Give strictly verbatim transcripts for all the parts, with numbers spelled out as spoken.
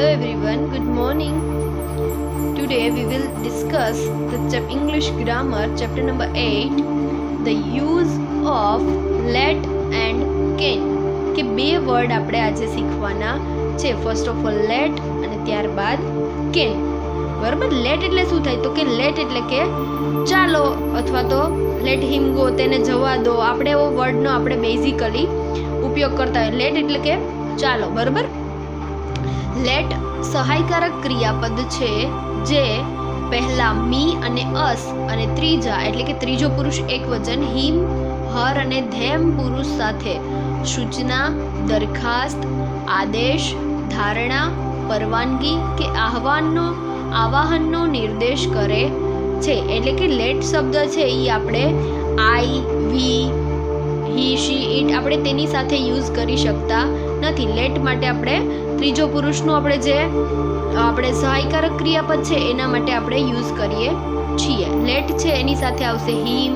Hello everyone, good morning. Today we will discuss the chap English grammar chapter number eight, the use of let and can. કે બે word આપણે આજે શીખવાના છે. First of all late અને ત્યારબાદ can. બરાબર, લેટ એટલે શું થાય? તો કે લેટ એટલે કે ચાલો અથવા તો લેટ હિમ ગો, તેને જવા દો. આપણે એવો વર્ડનો આપણે બેઝિકલી ઉપયોગ કરતા હોય. લેટ એટલે કે ચાલો. બરાબર, લેટ સહાયકારક ક્રિયાપદ છે જે પહેલા મી અને અસ અને ત્રીજા એટલે કે ત્રીજો પુરુષ એક વચન હિમ, હર અને ધેમ પુરુષ સાથે સૂચના, દરખાસ્ત, આદેશ, ધારણા, પરવાનગી કે આહવાનનો આવાહનનો નિર્દેશ કરે છે. એટલે કે લેટ શબ્દ છે એ આપણે આઈ, વી, હી, શી, ઇટ આપણે તેની સાથે યુઝ કરી શકતા નથી. લેટ માટે આપણે ત્રીજો પુરુષનું આપણે જે આપણે સહાયકારક ક્રિયાપદ છે એના માટે આપણે યુઝ કરીએ છીએ. લેટ છે એની સાથે આવશે હિમ,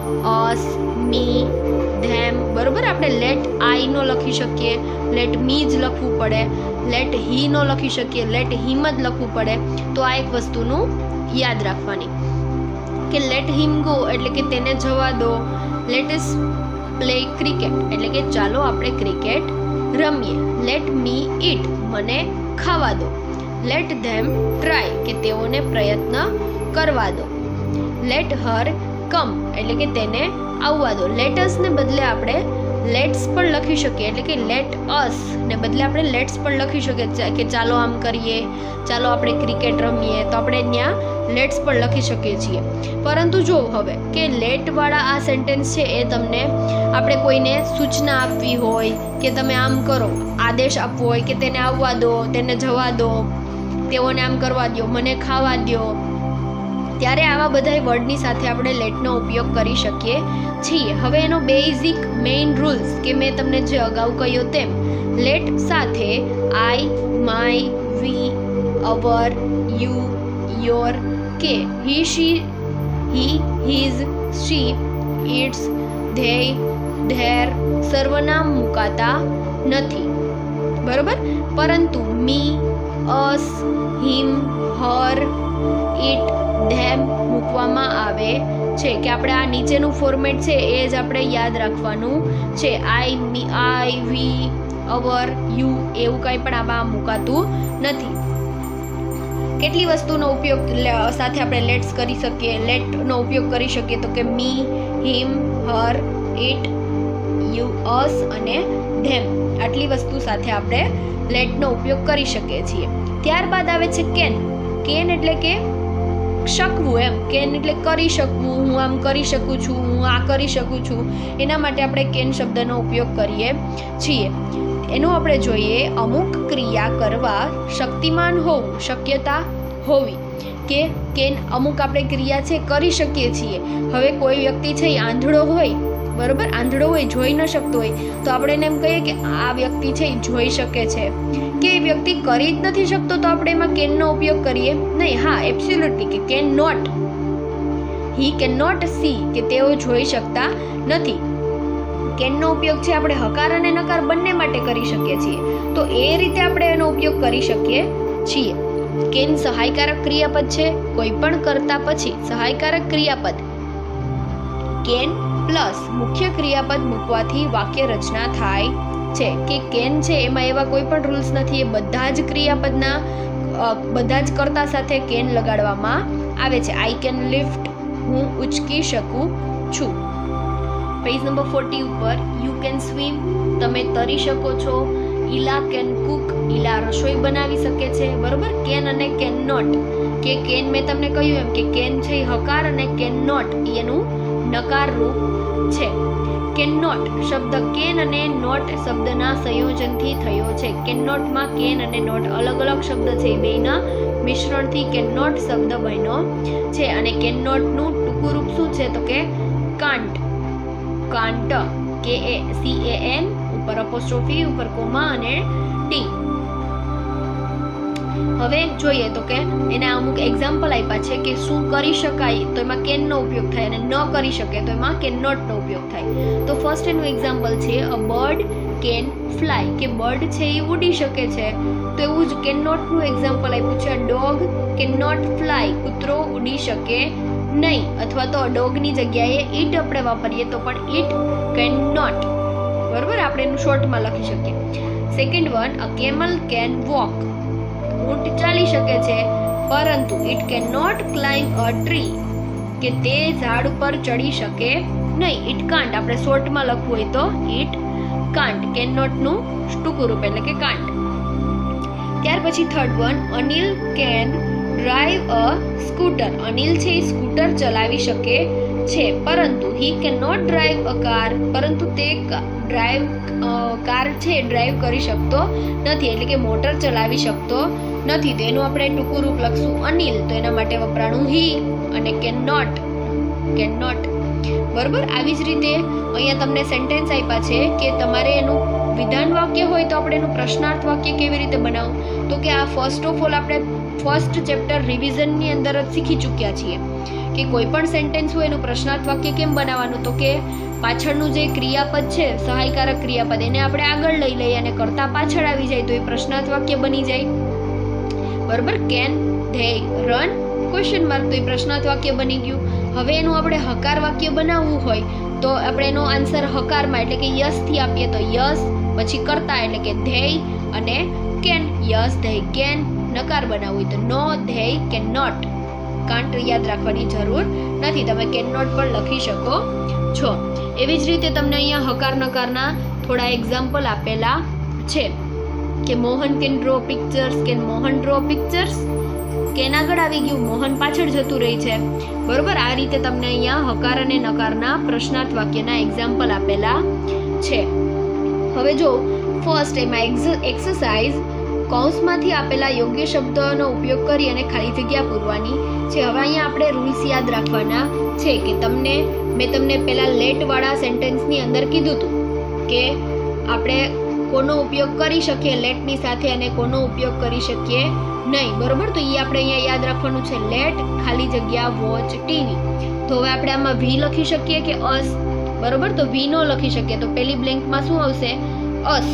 અસ, મી, ધેમ. બરોબર, આપણે લેટ આઈ નો લખી શકીએ, લેટ મી જ લખવું પડે, લેટ હી નો લખી શકીએ, લેટ હિમ જ લખવું પડે. તો આ એક વસ્તુનું યાદ રાખવાની કે લેટ હિમ ગો એટલે કે તેને જવા દો. લેટ અસ પ્લે ક્રિકેટ એટલે કે ચાલો આપણે ક્રિકેટ રમીએ. લેટ મી ઇટ મને ખાવા દો. લેટ ધેમ ટ્રાય કે તેઓને પ્રયત્ન કરવા દો. લેટ હર કમ એટલે કે તેને આવવા દો. લેટસ ને બદલે આપણે લેટ્સ પણ લખી શકીએ, એટલે કે લેટ અસ ને બદલે આપણે લેટ્સ પણ લખી શકીએ કે ચાલો આમ કરીએ, ચાલો આપણે ક્રિકેટ રમીએ. તો આપણે ત્યાં લેટ્સ પણ લખી શકીએ છીએ. પરંતુ જો હવે કે લેટ વાળા આ સેન્ટેન્સ છે એ તમને આપણે કોઈને સૂચના આપવી હોય કે તમે આમ કરો, આદેશ આપવો હોય કે તેને આવવા દો, તેને જવા દો, તેઓને આમ કરવા દો, મને ખાવા દો, ત્યારે આવા બધા વર્ડની સાથે આપણે લેટનો ઉપયોગ કરી શકીએ છીએ. હવે એનો બેઝિક મેઇન રૂલ્સ કે મેં તમને જે અગાઉ કહ્યું તેમ લેટ સાથે I, my, we, our, you, your કે he, she, he, his, she, its, they, their સર્વનામ મુકાતા નથી. બરોબર, પરંતુ મી, અસ, હિમ, હર, ઇટ, ધેમ મૂકવામાં આવે છે. કે આપણે આ નીચેનું ફોર્મેટ છે એ જ આપણે યાદ રાખવાનું છે. આઈ, મી, આઈ, વી, અવર, યુ એવું કંઈ પણ આમાં મુકાતું નથી. કેટલી વસ્તુનો ઉપયોગ સાથે આપણે લેટ્સ કરી શકીએ, લેટનો ઉપયોગ કરી શકીએ? તો કે મી, હિમ, હર, ઇટ, યુ, અસ અને ધેમ. આટલી વસ્તુ સાથે આપણે લેટનો ઉપયોગ કરી શકીએ છીએ. ત્યારબાદ આવે છે કેન. કેન એટલે કે શકવું એમ. કેન એટલે કરી શકવું, હું આમ કરી શકું છું, હું આ કરી શકું છું. એના માટે આપણે કેન શબ્દનો ઉપયોગ કરીએ છીએ. એનું આપણે જોઈએ અમુક ક્રિયા કરવા શક્તિમાન હોવું, શક્યતા હોવી. કે કેન અમુક આપણે ક્રિયા છે કરી શકીએ છીએ. હવે કોઈ વ્યક્તિ છે એ આંધળો હોય, બરોબર, આંધળો હોય, જોઈ ન શકતો હોય, તો આપણે એને એમ કહીએ કે આ વ્યક્તિ છે એ જોઈ શકે છે. કે એ વ્યક્તિ કરી જ નથી શકતો તો આપણે એમાં કેનનો ઉપયોગ કરીએ નહીં. હા, એબ્સોલ્યુટલી કે can not, he can not see કે તેઓ જોઈ શકતા નથી. કેનનો ઉપયોગ છે આપણે હકાર અને નકાર બંને માટે કરી શકીએ છીએ. તો એ રીતે આપણે એનો ઉપયોગ કરી શકીએ છીએ. કેન સહાયકારક ક્રિયાપદ છે. કોઈ પણ કરતા પછી સહાયકારક ક્રિયાપદ કેન પ્લસ મુખ્ય ક્રિયાપદ મૂકવાથી વાક્ય રચના થાય છે. કે કેન છે એમાં એવા કોઈ પણ રૂલ્સ નથી. એ બધા જ ક્રિયાપદના બધા જ કર્તા સાથે કેન લગાડવામાં આવે છે. આઈ કેન લિફ્ટ હું ઉચકી શકું છું. પેજ નંબર ફોર્ટી ઉપર યુ કેન સ્વિમ તમે તરી શકો છો. ઈલા કેન કુક ઈલા રસોઈ બનાવી શકે છે. બરોબર, કેન અને કેન નોટ. કે કેન મેં તમને કહ્યું એમ કે કેન છે હકાર અને કેન નોટ એનું નકાર રૂપ છે. કેન નોટ શબ્દ કેન અને નોટ શબ્દના સંયોજનથી થયો છે. કેન નોટમાં કેન અને નોટ અલગ અલગ શબ્દ છે, બેના મિશ્રણથી કેન નોટ શબ્દ બન્યો છે. અને કેન નોટનું ટૂંકું રૂપ શું છે? તો કે કાન્ટ. કાન્ટ કે એ સી એ એન ઉપર અપોસ્ટ્રોફી ઉપર કોમા અને ટી. હવે જોઈએ તો કે એના અમુક એક્ઝામ્પલ આપ્યા છે કે શું કરી શકાય તો એમાં કેનનો ઉપયોગ થાય અને ન કરી શકે તો એમાં કેન નોટનો ઉપયોગ થાય. તો ફર્સ્ટ એનું એક્ઝામ્પલ છે અ બર્ડ કેન ફ્લાય, કે બર્ડ છે એ ઉડી શકે છે. તો એવું જ કેન નોટનું એક્ઝામ્પલ આપ્યું છે. ડોગ કેન નોટ ફ્લાય, કૂતરો ઉડી શકે નહીં. અથવા તો ડોગની જગ્યાએ ઈટ આપણે વાપરીએ તો પણ ઈટ કેન નોટ. બરોબર, આપણે એનું શોર્ટમાં લખી શકીએ. Second one, a camel can walk, ઊંટ ચાલી શકે છે પરંતુ it can not climb a tree, કે તે ઝાડ ઉપર ચડી શકે નહીં. ઇટ કાન્ટ આપણે શોર્ટમાં લખવું હોય તો ઇટ કાન્ટ. કેન નોટનું ટૂંકું રૂપ એટલે કે કાન્ટ. ત્યાર પછી third one, Anil can drive a scooter, Anil છે એ સ્કૂટર ચલાવી શકે છે પરંતુ he can not drive a car, પરંતુ તે ડ્રાઈવ કાર છે ડ્રાઈવ કરી શકતો નથી, એટલે કે મોટર ચલાવી શકતો નથી. તો એનું આપણે ટૂંકું રૂપ લખશું અનિલ, તો એના માટે વપરાણું હી અને કેન નોટ, કેન નોટ. બરોબર, આવી જ રીતે અહીંયા તમને સેન્ટેન્સ આપ્યા છે કે તમારે એનું વિધાન વાક્ય હોય તો આપણે એનું પ્રશ્નાર્થ વાક્ય કેવી રીતે બનાવવું. તો કે આ ફર્સ્ટ ઓફ ઓલ આપણે ફર્સ્ટ ચેપ્ટર રિવિઝનની અંદર જ શીખી ચૂક્યા છીએ કે કોઈ પણ સેન્ટેન્સ હોય એનું પ્રશ્નાર્થ વાક્ય કેમ બનાવવાનું. તો કે પાછળનું જે ક્રિયાપદ છે સહાયકારક ક્રિયાપદ એને આપણે આગળ લઈ લઈએ અને કરતા પાછળ આવી જાય તો એ પ્રશ્નાર્થ વાક્ય બની જાય. બરોબર, can they run question mark, તો એ પ્રશ્નાર્થ વાક્ય બની ગયું. હવે એનું આપણે હકાર વાક્ય બનાવવું હોય તો આપણે એનો આન્સર હકારમાં એટલે કે યસ થી આપીએ તો યસ, પછી કરતા એટલે કે ધેય અને કેન, યસ ધેય કેન. નકાર બનાવવું હોય તો no they can not. Can't યાદ રાખવાની જરૂર નથી, તમે કેન નોટ પણ લખી શકો છો. એવી જ રીતે તમને અહીંયા હકાર નકારના થોડા એક્ઝામ્પલ આપેલા છે કે Mohan can draw pictures, can Mohan draw pictures. Can આગળ આવી ગયું, મોહન પાછળ જતું રહી છે. બરોબર, આ રીતે તમને અહીંયા હકાર અને નકારના પ્રશ્નાર્થ વાક્યના એક્ઝામ્પલ આપેલા છે. હવે જો ફર્સ્ટ એમાં એક્સરસાઇઝ, કૌંસમાંથી આપેલા યોગ્ય શબ્દોનો ઉપયોગ કરી અને ખાલી જગ્યા પૂરવાની છે. હવે અહીંયા આપણે રૂલ્સ યાદ રાખવાના છે કે તમને મેં તમને પહેલા લેટ વાળા સેન્ટેન્સની અંદર કીધું હતું કે આપણે કોનો ઉપયોગ કરી શકીએ લેટની સાથે અને કોનો ઉપયોગ કરી શકીએ નહીં. બરોબર, તો એ આપણે અહીંયા યાદ રાખવાનું છે. લેટ ખાલી જગ્યા વોચ ટીવી. તો હવે આપણે આમાં વી લખી શકીએ કે અસ. બરોબર, તો વી નો લખી શકીએ તો પેલી બ્લેન્કમાં શું આવશે? અસ.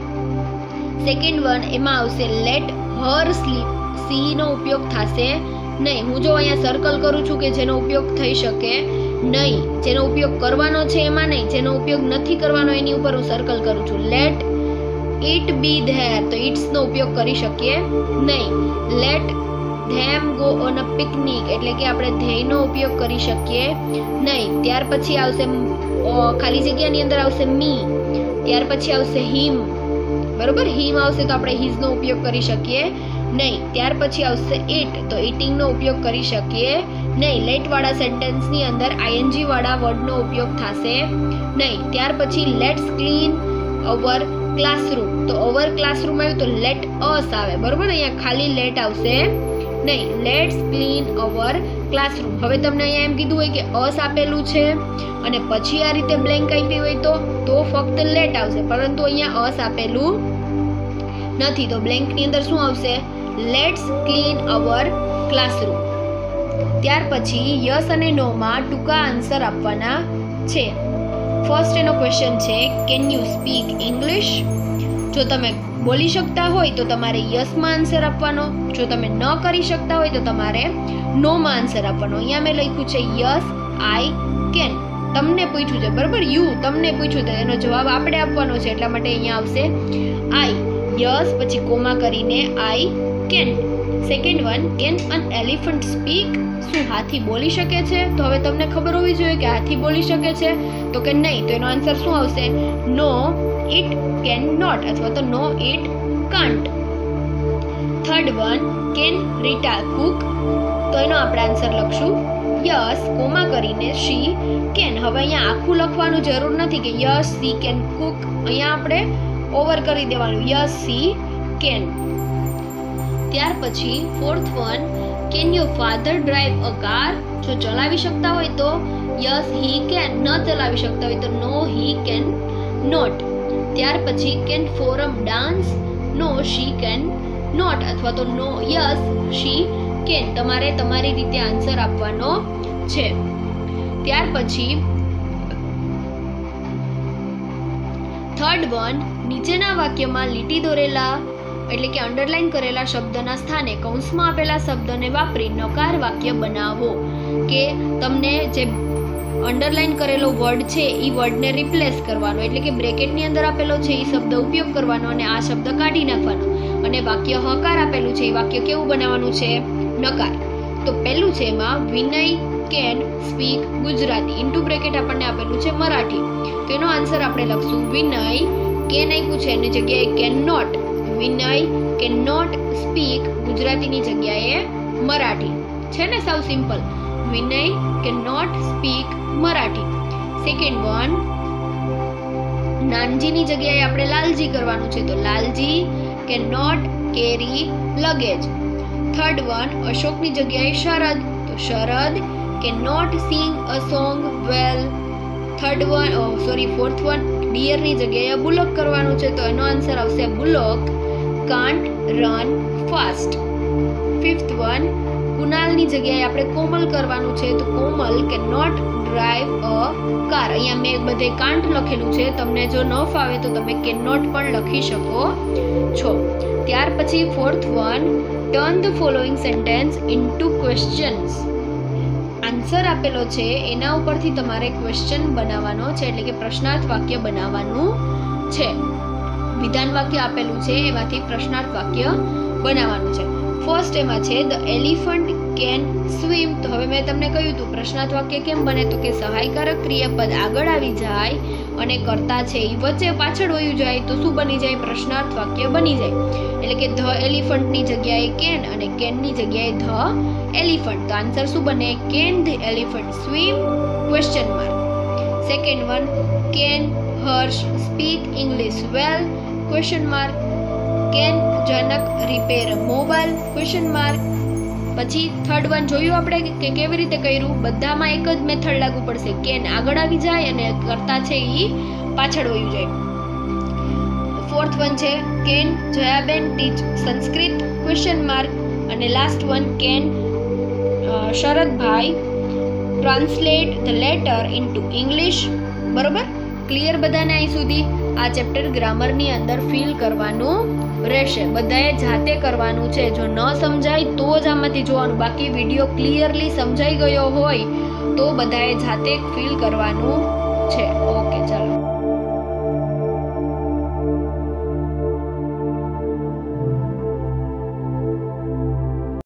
સેકન્ડ વન એમાં આવશે લેટ હર સ્લીપ, સી નો ઉપયોગ થશે નહીં. હું જો અહીંયા સર્કલ કરું છું કે જેનો ઉપયોગ થઈ શકે નહીં, જેનો ઉપયોગ કરવાનો છે એમાં નહીં, જેનો ઉપયોગ નથી કરવાનો એની ઉપર હું સર્કલ કરું છું. લેટ ઇટ બી ધેર, તો ઇટ્સ નો ઉપયોગ કરી શકીએ નહીં. Let them go on a picnic, એટલે કે આપણે ધેયનો ઉપયોગ કરી શકીએ નહીં. ત્યાર પછી આવશે ખાલી જગ્યાની અંદર આવશે મી, ત્યાર પછી આવશે હિમ. બરોબર, હિમ આવશે તો આપણે હિઝ નો ઉપયોગ કરી શકીએ નહીં. ત્યાર પછી આવશે ઇટ, તો ઇટિંગ નો ઉપયોગ કરી શકીએ નહીં. લેટ વાળા સેન્ટેન્સની અંદર આઈએનજી વાળા વર્ડનો ઉપયોગ થશે નહીં. ત્યાર પછી લેટ્સ ક્લીન અવર ક્લાસરૂમ, તો અવર ક્લાસરૂમ આવ્યું તો લેટ અસ આવે. બરોબર, અહીંયા ખાલી લેટ આવશે નહીં. Let's clean our classroom. હવે તમને અહીંયા એમ કીધું હોય કે અસ આપેલું છે અને પછી આ રીતે બ્લેન્ક આપી હોય તો તો ફક્ત લેટ આવશે, પરંતુ અહીંયા અસ આપેલું નથી તો બ્લેન્કની અંદર શું આવશે? Let's clean our classroom. ત્યાર પછી યસ અને નો માં ટૂંકા આન્સર આપવાના છે. ફર્સ્ટ એનો ક્વેશ્ચન છે કેન યુ સ્પીક ઇંગ્લિશ? જો તમે બોલી શકતા હોય તો તમારે યસમાં આન્સર આપવાનો, જો તમે ન કરી શકતા હોય તો તમારે નોમાં આન્સર આપવાનો. અહીંયા મેં લખ્યું છે યસ આઈ કેન. તમને પૂછ્યું છે, બરાબર, યુ તમને પૂછ્યું તો એનો જવાબ આપણે આપવાનો છે, એટલા માટે અહીંયા આવશે આઈ. યસ પછી કોમા કરીને I can. Second one, can an elephant speak? શું હાથી બોલી શકે છે? તો હવે તમને ખબર હોવી જોઈએ કે હાથી બોલી શકે છે, તો કે નહીં, તો એનો આન્સર શું આવશે? નો ઇટ કેન નોટ, અથવા તો no it can't. Third one, can Rita cook? તો એનો આપણે આન્સર લખશું યસ કોમા કરીને શી કેન. હવે અહીંયા આખું લખવાનું જરૂર નથી કે યસ સી કેન કુક, અહીંયા આપણે ઓવર કરી દેવાનું યસ સી કેન. ત્યાર પછી fourth one, can your father drive a car? જો ચલાવી શકતા હોય તો યસ હી કેન, ન ચલાવી શકતા હોય તો નો હી કેન નોટ. ત્યાર પછી can Foram dance? No she can not, અથવા તો નો યસ શી કેન. તમારે તમારી રીતે આન્સર આપવાનો છે. ત્યાર પછી થર્ડ વન, નીચેના વાક્યમાં લીટી દોરેલા એટલે કે અંડરલાઈન કરેલા શબ્દના સ્થાને કૌંસમાં આપેલા શબ્દને વાપરી નકાર વાક્ય બનાવો. કે તમને જે અંડરલાઈન કરેલો વર્ડ છે એ વર્ડને રિપ્લેસ કરવાનો, એટલે કે બ્રેકેટની અંદર આપેલો છે એ શબ્દ ઉપયોગ કરવાનો અને આ શબ્દ કાઢી નાખવાનો, અને વાક્ય હકાર આપેલું છે એ વાક્ય કેવું બનાવવાનું છે? નકાર. તો પહેલું છે એમાં Vinay can speak Gujarati, into bracket આપણને આપેલું છે મરાઠી. તો એનો આન્સર આપણે લખશું વિનય કેન આપ્યું છે એની જગ્યાએ can not. Vinay can not speak ગુજરાતીની જગ્યાએ મરાઠી. છે ને સાવ simple. Vinay can not speak Marathi. Second one, નાનજીની જગ્યાએ આપણે લાલજી કરવાનું છે, તો Lalji can not carry luggage. Third one, અશોકની જગ્યાએ શરદ, તો Sharad can not sing a song well. Third one sorry fourth one, ડિયરની જગ્યાએ બુલોક કરવાનું છે, તો એનો આન્સર આવશે bullock can't run fast. Fifth one, કુનાલની જગ્યાએ આપણે કોમલ કરવાનું છે, તો Komal can not drive a car. અહીંયા મેં બધે કાન્ટ લખેલું છે, તમને જો ન ફાવે તો તમે કેન નોટ પણ લખી શકો છો. ત્યાર પછી fourth one, turn the following sentence into questions. Answer આપેલો છે એના ઉપરથી તમારે ક્વેશ્ચન બનાવવાનો છે, એટલે કે પ્રશ્નાર્થ વાક્ય બનાવવાનું છે. વિધાન વાક્ય આપેલું છે એમાંથી પ્રશ્નાર્થ વાક્ય બનાવવાનું છે. ફર્સ્ટ એમાં છે ધ એલિફન્ટ કેન સ્વિમ. તો હવે મેં તમને કહ્યું હતું પ્રશ્નાર્થ વાક્ય કેમ બને, તો કે સહાયકારક ક્રિયાપદ આગળ આવી જાય અને કર્તા છે એ વચ્ચે પાછળ વયું જાય તો શું બની જાય? પ્રશ્નાર્થ વાક્ય બની જાય. એટલે કે ધ એલિફન્ટની જગ્યાએ કેન અને કેનની જગ્યાએ ધ એલિફન્ટ. તો આન્સર શું બને? Can the elephant swim question mark. Second one, can Harsh speak English well question mark. Can Janak repair mobile question mark. પછી થર્ડ વન જોયું આપણે કે કેવી રીતે કર્યું, બધામાં એક જ મેથડ લાગુ પડશે. કેન આગળ આવી જાય અને કરતા છે એ પાછળ વયું જાય. ફોર્થ વન છે can Jayaben teach Sanskrit question mark. અને last one, can Sharadbhai translate the letter into English. બરોબર? ક્લિયર બધાને અહીં સુધી? આ ચેપ્ટર ગ્રામરની અંદર ફિલ કરવાનું રહેશે, બધાએ જાતે કરવાનું છે. જો ન સમજાય તો જ આમાંથી જોવાનું, બાકી વિડીયો ક્લિયરલી સમજાઈ ગયો હોય તો બધાએ જાતે ફિલ કરવાનું છે. ઓકે, ચાલો.